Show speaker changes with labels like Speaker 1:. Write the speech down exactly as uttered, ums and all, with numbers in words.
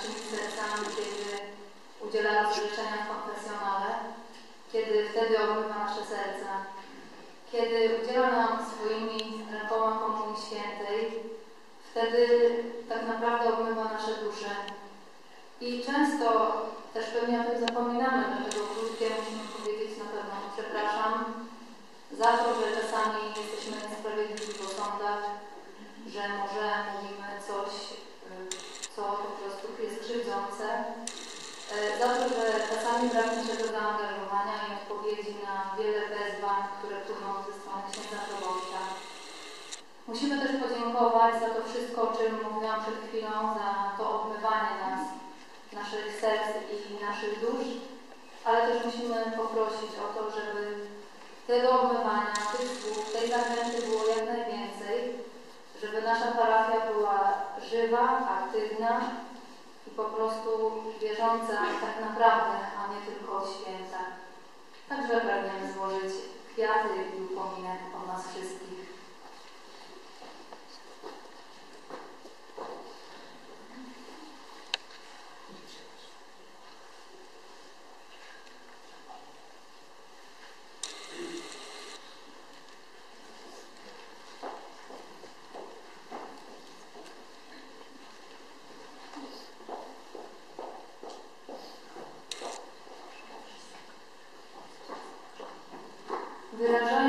Speaker 1: naszymi sercami, kiedy udziela rozrzeczenia w konfesjonale, kiedy wtedy obmywa nasze serca, kiedy udziela nam swoimi rękoma Komunii Świętej, wtedy tak naprawdę obmywa nasze dusze. I często też pewnie o tym zapominamy, dlatego krótkie musimy powiedzieć na pewno przepraszam za to, że czasami jesteśmy niesprawiedliwi w sądach, że może mówimy coś, co po prostu jest krzywdzące, za to, że czasami brak naszego zaangażowania i odpowiedzi na wiele wezwań, które płyną ze strony księdza proboszcza. Musimy też podziękować za to wszystko, o czym mówiłam przed chwilą, za to obmywanie nas, naszych serc i naszych dusz, ale też musimy poprosić o to, żeby tego obmywania, tych słów, tej zachęty było jak najwięcej, żeby nasza parafia była żywa, aktywna i po prostu wierząca tak naprawdę, a nie tylko święta. Także pragniemy złożyć kwiaty i upominek o nas wszystkich. Wyrażamy